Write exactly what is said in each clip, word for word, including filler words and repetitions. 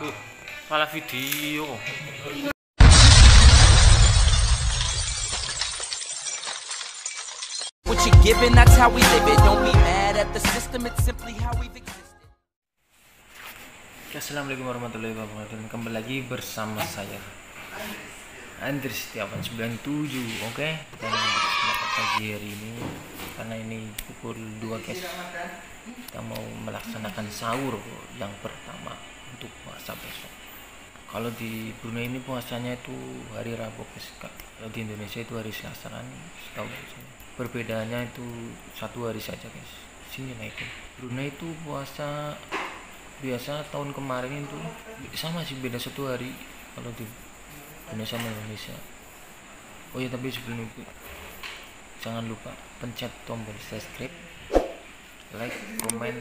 Tuh, malah video. What you giving, that's how we live it. Don't be mad at the system, it's simply how we've existed. Assalamualaikum warahmatullahi wabarakatuh. Kembali lagi bersama saya Andri Setiawan sembilan puluh tujuh. Oke, okay? Dan selamat pagi hari ini karena ini pukul dua guys. Kita mau melaksanakan sahur yang pertama untuk puasa besok. Kalau di Brunei ini puasanya itu hari Rabu guys. Kalau di Indonesia itu hari Selasa kan. Setahu saya. Perbedaannya itu satu hari saja guys. Sini lah itu. Brunei itu puasa biasa tahun kemarin itu sama sih, beda satu hari kalau di Indonesia sama Indonesia. Oh ya, tapi sebelum itu jangan lupa pencet tombol subscribe, like, comment,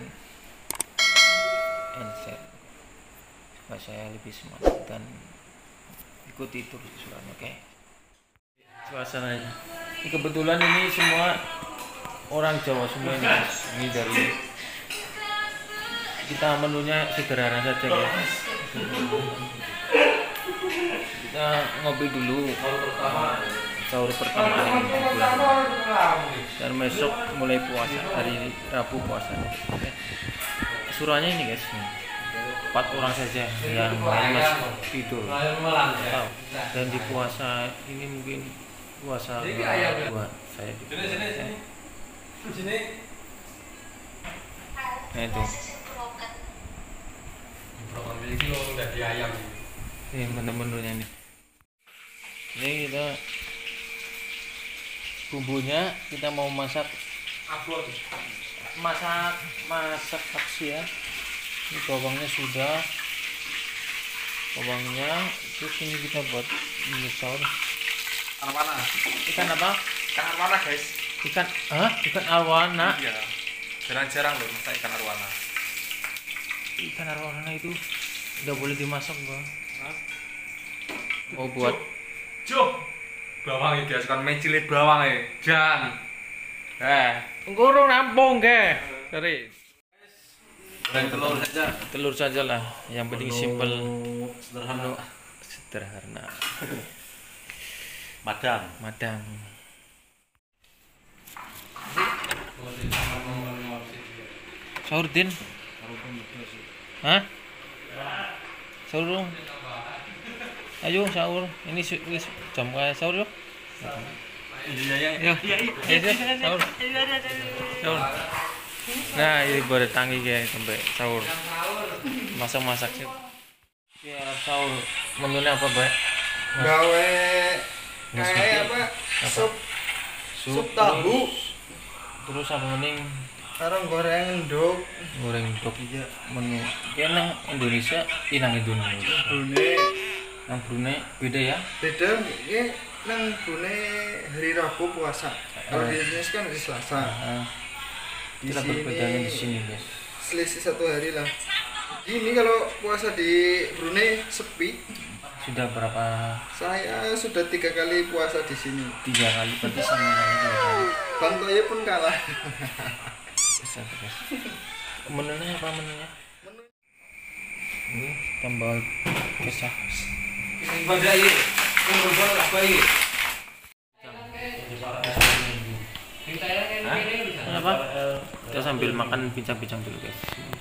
and share supaya saya lebih semangat dan ikuti terus suaranya. Oke, okay? Suasananya ini kebetulan ini semua orang Jawa semua ini guys. Ini dari kita menunya sederhana saja guys. Kita ngopi dulu sahur pertama ini, dan besok mulai puasa, hari Rabu puasa. Oke. Suruhannya ini guys, empat orang saja yang lain masih tidur. Tahu. Dan di puasa ini mungkin puasa buat saya di sini. Nah itu. Ini menu-menunya nih. Ini kita bumbunya kita mau masak masak masak aksi ya. Ini bawangnya sudah, bawangnya. Terus ini kita buat ini sahur. Arwana. Ikan apa? Ikan arwana guys. Ikan, ah, ikan arwana. Iya. Jarang-jarang loh masak ikan arwana. Ikan arwana itu udah boleh dimasak bang. Mau buat Cuk. Bawang iki kan mencilit bawang e. Jan. Eh, ngurung nampung ke. Sorry. Dan telur saja. Telur saja lah. Yang penting simpel, Sederhana. sederhana. Madang. Madang. Sahur Din. Hah? Sahur dong. Ayo sahur. Ini wis jam kayak sahur yuk. Iya iya Iya. Iya sahur. Sahur. Nah, ini baru tangi guys sampai sahur. Masak-masak sih. Ya, sahur menunya apa, Mbak? Gawe Nggak kayak seperti apa? apa? Sup sup tahu. Terus apa mending Sekarang goreng endok. goreng dok aja menu. Ya nang Indonesia, inang Indonesia. Brunei Nang Brunei beda ya. beda ini nang Brunei hari Rabu puasa. Kalau di Indonesia kan hari Selasa. Nah, Di kita perbedaannya di sini guys. selisih satu hari lah. Ini kalau puasa di Brunei sepi. Sudah berapa? Saya sudah tiga kali puasa di sini. Tiga kali, berarti sama kali tiga kali. Bang Toye pun kalah. Bisa guys. Menunya apa menunya? Ini tambah kesah. Badai. Ngobrol apa iki? Apa? Kita sambil makan bincang-bincang dulu guys.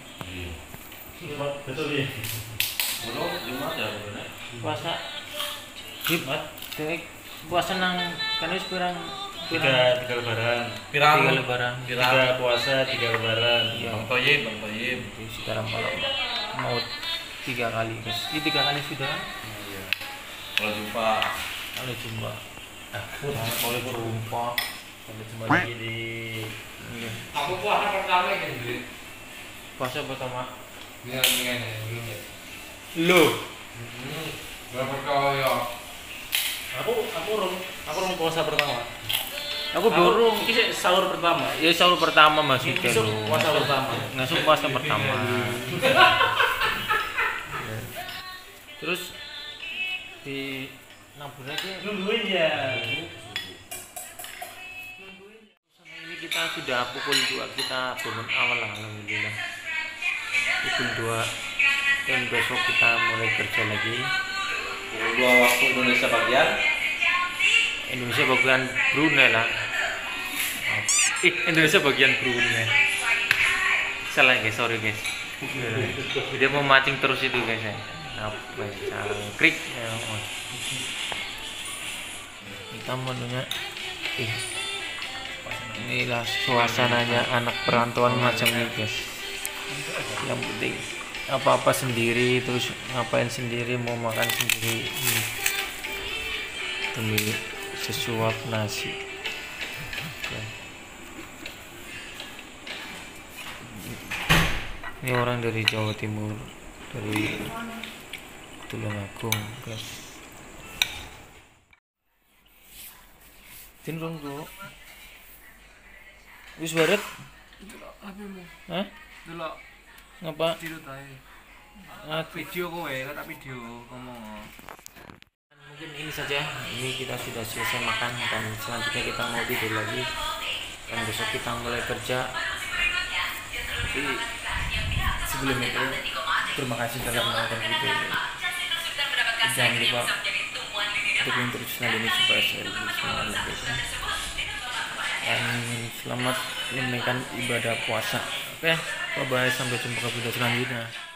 Puasa. Hip. Dek puasa nang kan wis pirang tiga tiga lebaran Pirang. tiga lebaran. tiga puasa tiga lebaran Iya. Bang Toyib, Bang Toyib. Jadi sekarang malam mau tiga kali guys. Ini tiga kali sudah. Iya. Kalau jumpa Kalau jumpa. mulai Jumpa. sampai jumpa lagi di Iya. aku puasa pertama ini. Puasa pertama. Iya, iya, belum ya. Lu. Berapa kau ya? aku aku rong aku rong puasa pertama Aku burung. ini sih sahur pertama Ya sahur pertama masih Ini besok puasa pertama. Ngasuk puasa pertama. Terus di nabur aja. nungguin ya Sama ini kita sudah pukul dua, kita bangun awal lah alhamdulillah. Pukul dua dan besok kita mulai kerja lagi. Pukul dua waktu Indonesia bagian. Indonesia bagian Brunei lah. Ih, Indonesia bagian Brunei. Salah guys, sorry guys. Dia mau mancing terus itu guys ya. Apa cangkrik ya. Kita menunya ih. Inilah suasananya anak perantauan macam ini guys. Yang penting apa-apa sendiri, terus ngapain sendiri, mau makan sendiri. Hmm. Demi sesuap nasi. Oke. Ini orang dari Jawa Timur, dari Tulungagung guys. Tinrung kok. Wis baret? Hah? Delok Ngapa? video tae. Ah, Video kowe, kata video ngomong. mungkin ini saja. Ini kita sudah selesai makan dan selanjutnya kita mau tidur lagi. Dan besok kita mulai kerja. Tapi sebelum itu terima kasih telah menonton video ini. Jangan lupa dukung terus channel ini supaya saya lebih semangat lagi. Dan selamat menunaikan ibadah puasa. Oke, bye bye, sampai jumpa ke video selanjutnya.